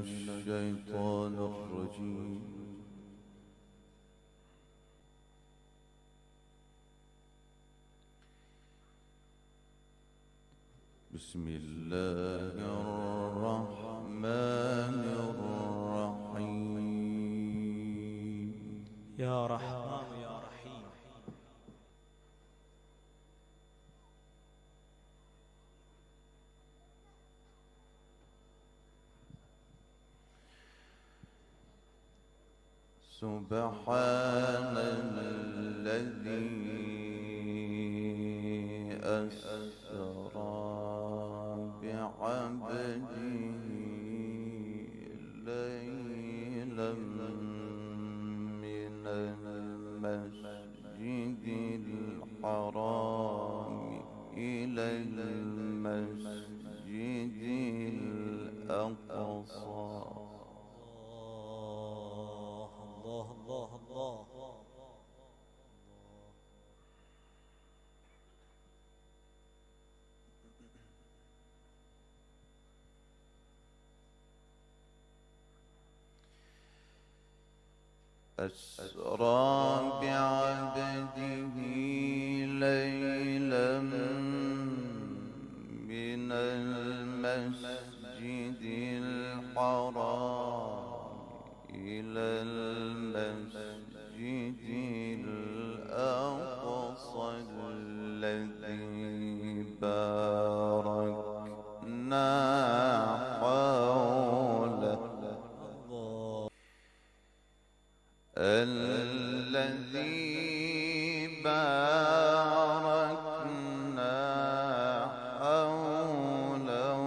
الشيطان الرجيم. بسم الله الرحمن الرحيم. يا رحمن يا رحيم. سبحان الذي أسرى بعبده ليلا من المسجد الحرام إلى المسجد الأقصى. الله الله الله. أسرى بعبده ليلا من المسجد الحرام إلى المسجد الأقصى الذي باركنا حوله الذي باركنا حوله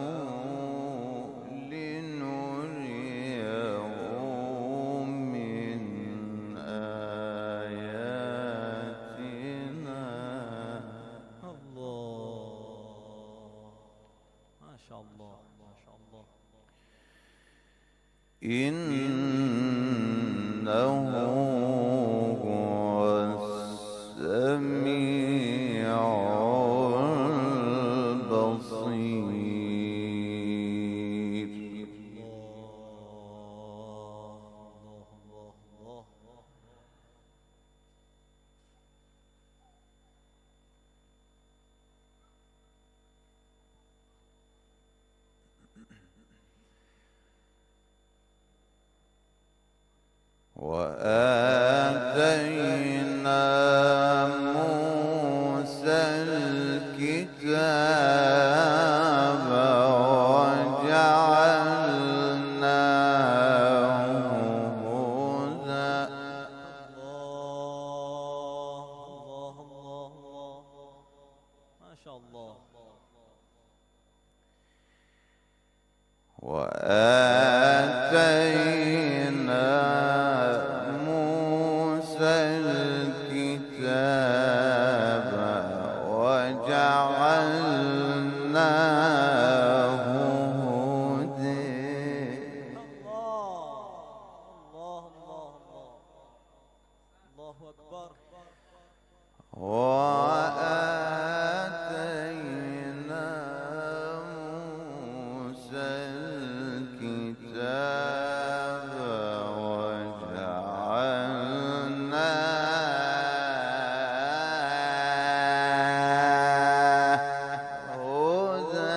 لنريه من آياتنا. الله ما شاء الله ما شاء الله. إنه هو السميع البصير. وآتينا موسى الكتاب وجعلناه هدى. الله الله الله ما شاء الله. وآتينا موسى الكتاب وجعلناه هدى. الله الله الله الله أكبر. وآتينا موسى الكتاب وجعلناه هدى.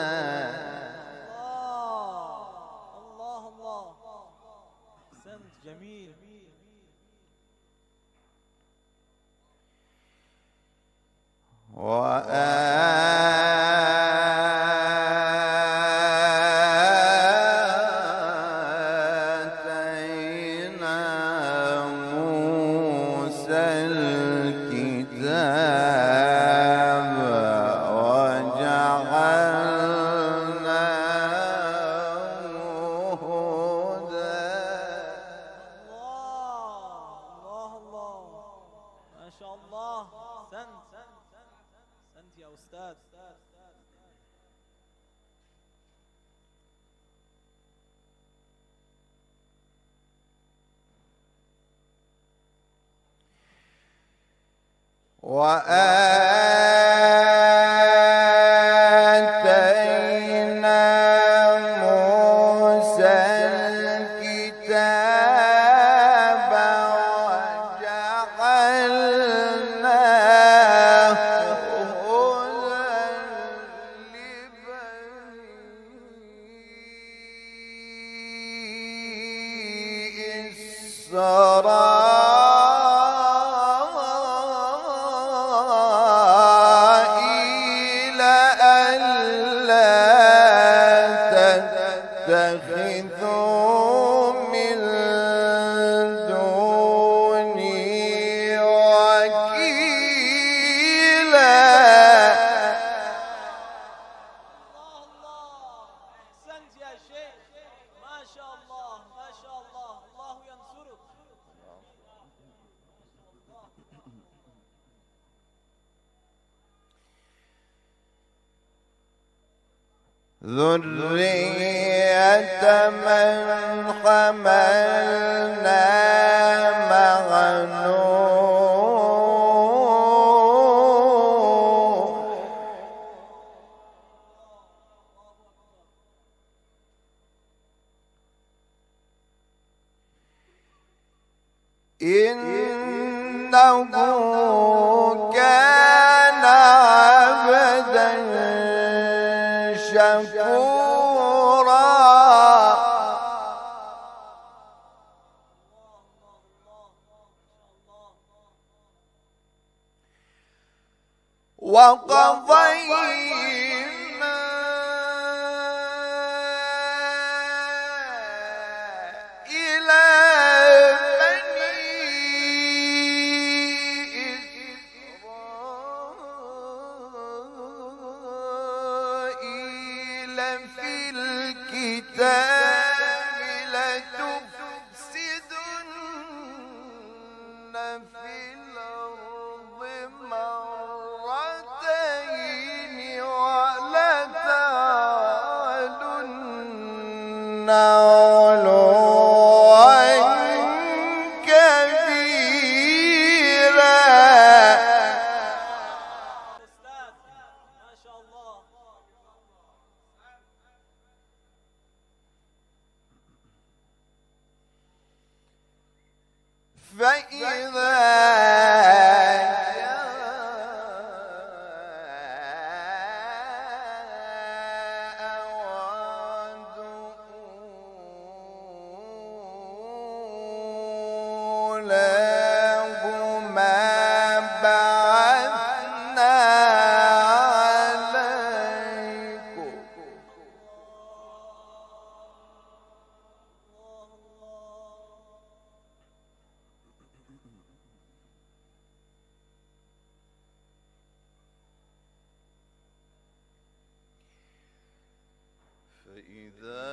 الله الله أحسنت جميل. وآتينا موسى الكتاب وجعلناه هدى. الله الله ما شاء الله. أحسنت أحسنت يا أستاذ. وآتينا موسى إسرائيل ألا تتخذوا من دوني وكيلا. أحسنت يا شيخ، ما شاء الله ما شاء الله، الله ينصرك. ذرية من حملنا مع نوح إنه كان عبدا شكورا. وقضينا إلى بني إسرائيل في الكتاب لتفسدن في الأرض مرتين ولتعلن علوا كبيرا. أستاذ ما شاء الله. فإذا جاء وعد أولاهما بعثنا عليكم فإذا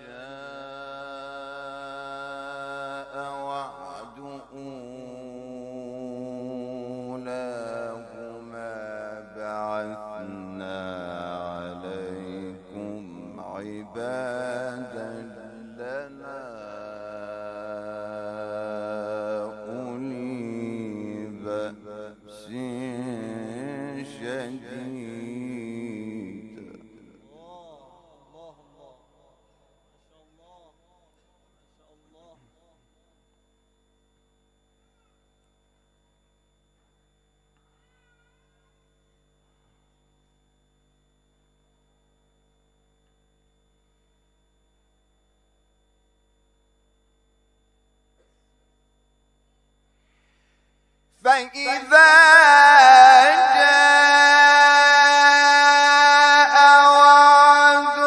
جاء وعد أولاهما بعثنا عليكم عبادا لنا أولي بأس شديد. الله الله الله، ما شاء الله ما شاء الله. فإذا جاء وعد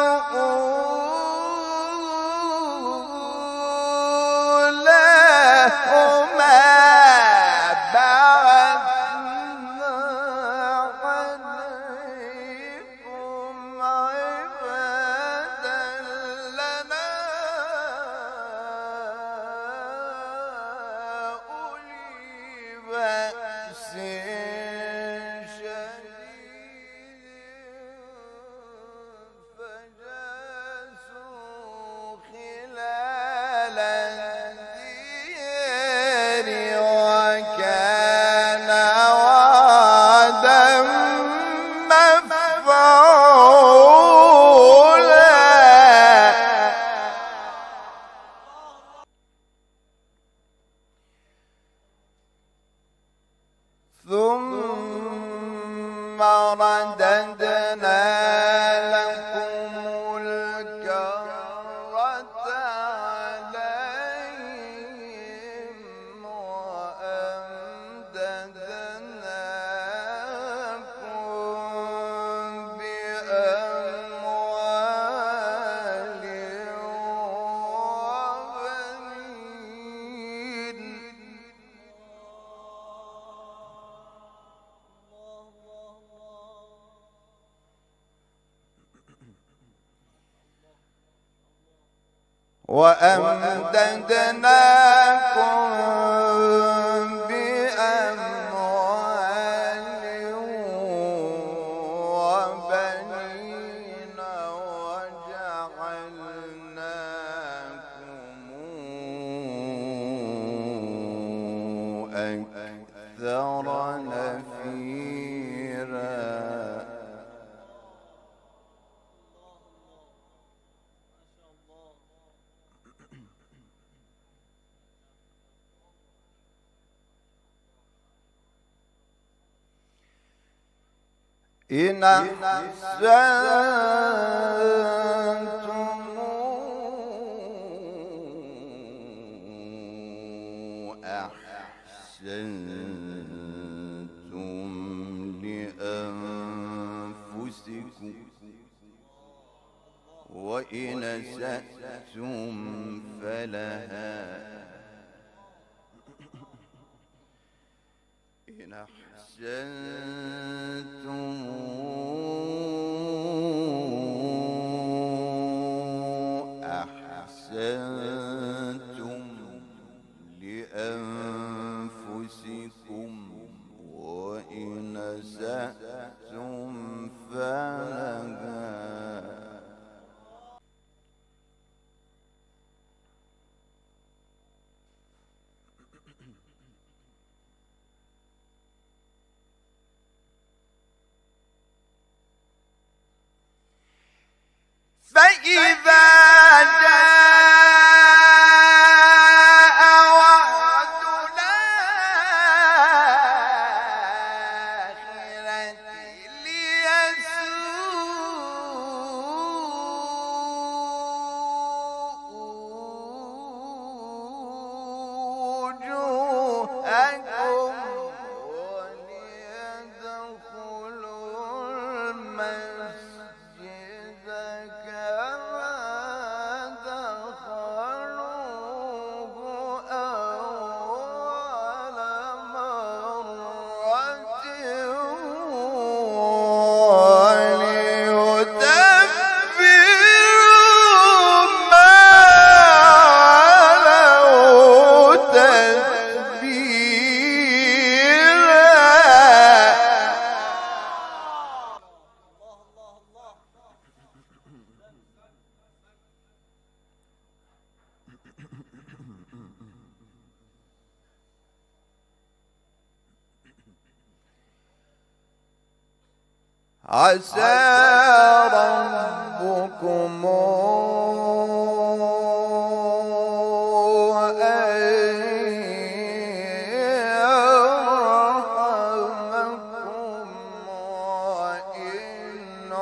أولاهما بعثنا عليكم عبادا لنا أولي بأس وأمددناكم بأموال وبنين وجعلناكم أكثر نفيرا. إن أحسنتم أحسنتم لأنفسكم وإن أسأتم فلها. إن أحسنتم أحسنتم لأنفسكم وإن أسأتم فلها. فإذا جاء وعد الآخرة ليسوءوا وجوهكم وليدخلوا المسجد كما دخلوه أول مرة وليتبروا ما علوا تتبيرا. عسى ربكم أن يرحمكم وإن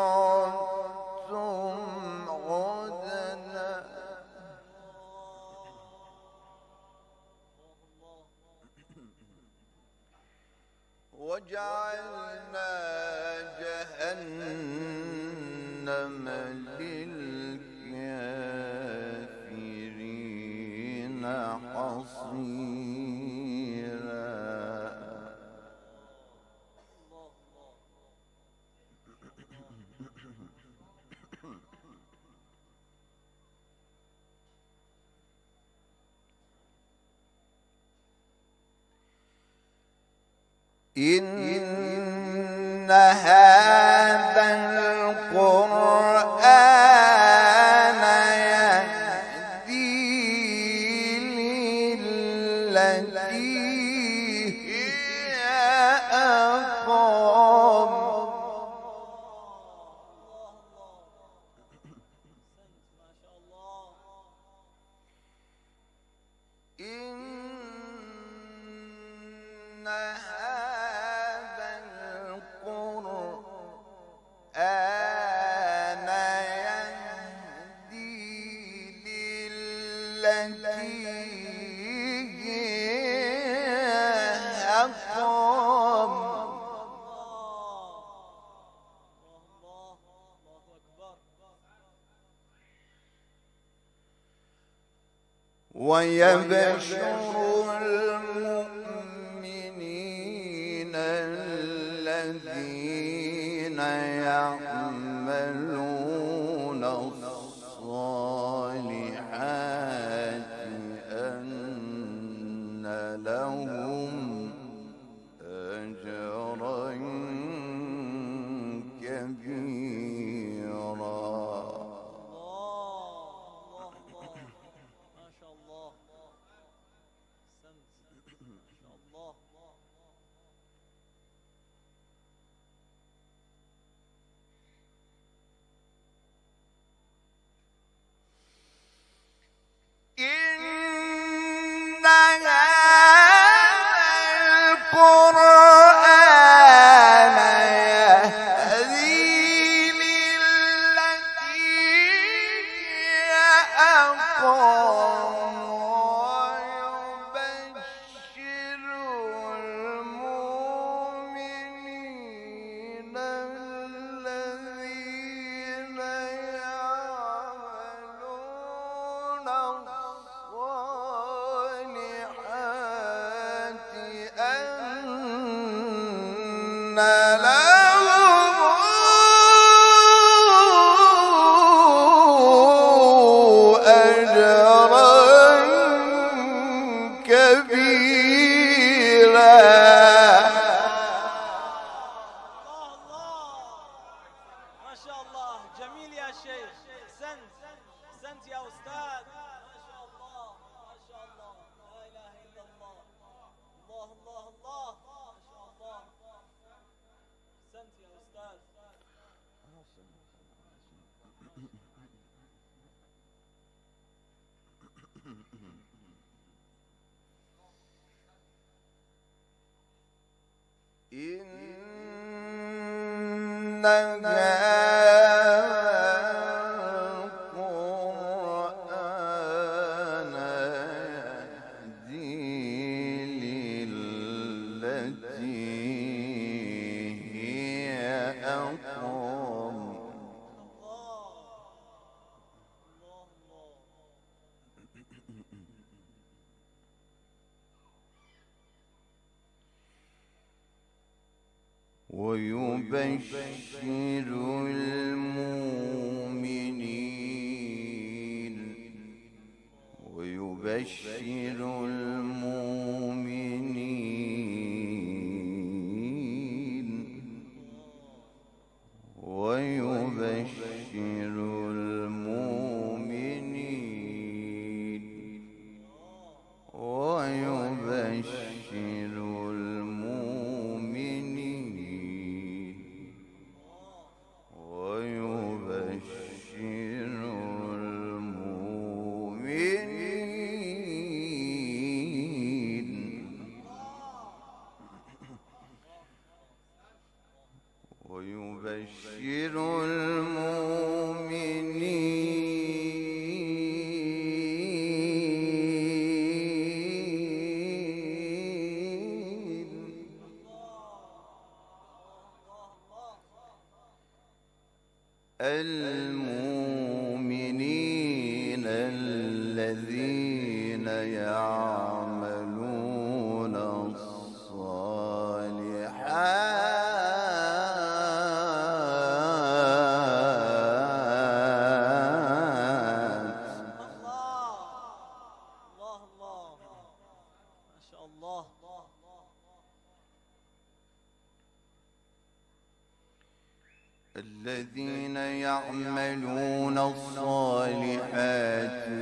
عدتم عدنا. وجعلنا جهنم للكافرين حصيرا. إن هذا القرآن يهدي للتي هي أقوم. إن هذا القرآن يهدي للتي هي أقوم. ويبشر المؤمنين الذين يعملون الصالحات ويبشر المؤمنين المؤمنين الذين يعملون الصالحات. الله ما شاء الله. الذين يعملون الصالحات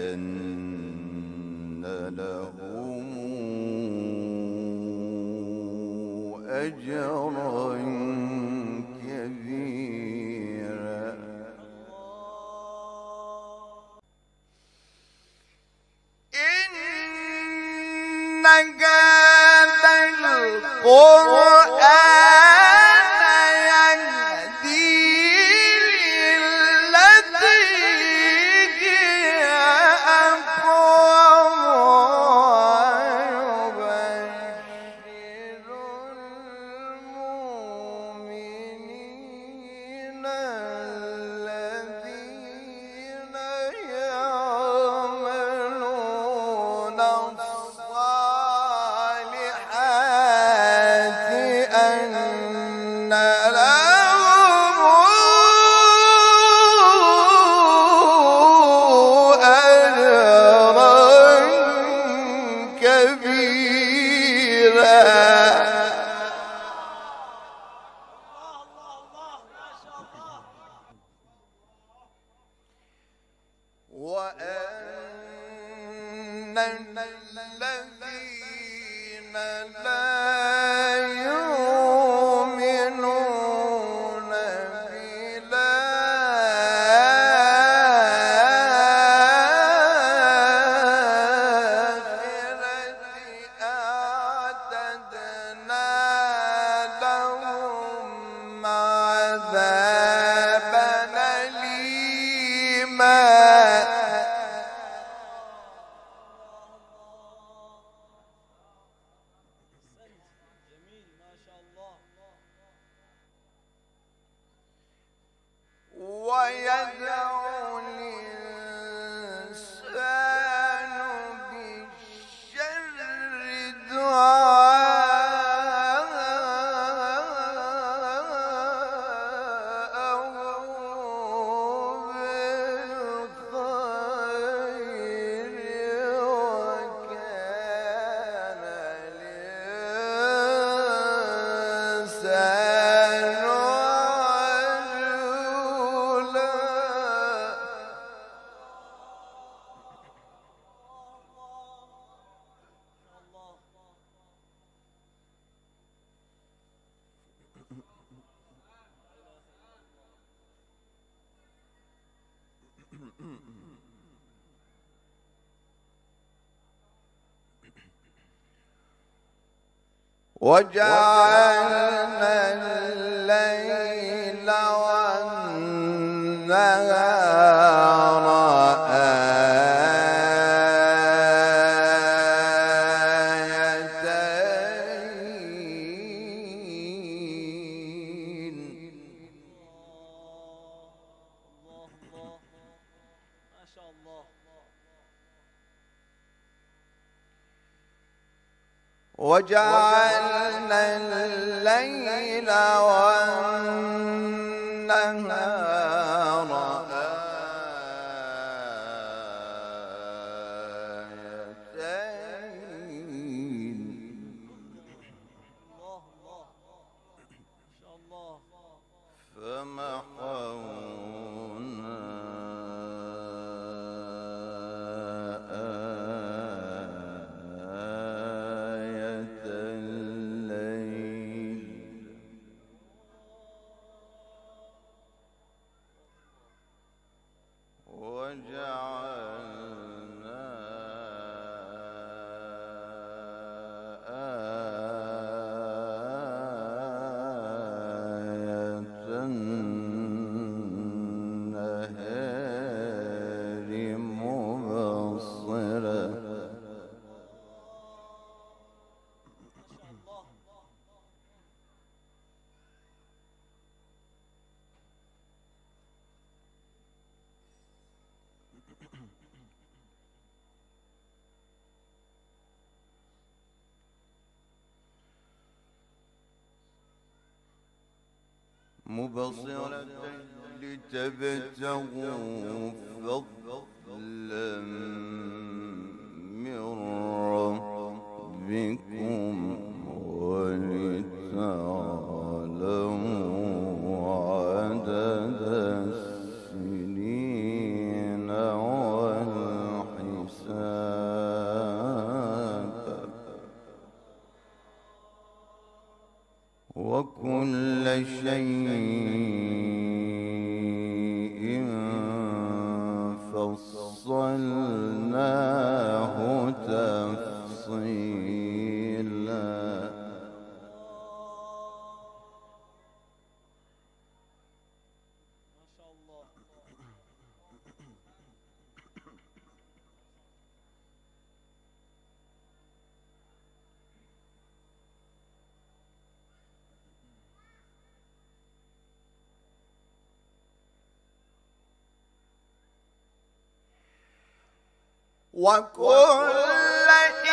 أن لهم أجرا كبيرا. إن هذا القرآن وأن الذين لا يؤمنون بالآخرة أعتدنا لهم عذابا أليما. وجعلنا الليل والنهار وجعلنا الليل والنهار آيتين فمحونا مبصرة لتبتغوا فضلا من ربكم ولتعلموا عدد السنين والحساب وكل شيء فصلناه تفصيلا ما شاء الله. وكل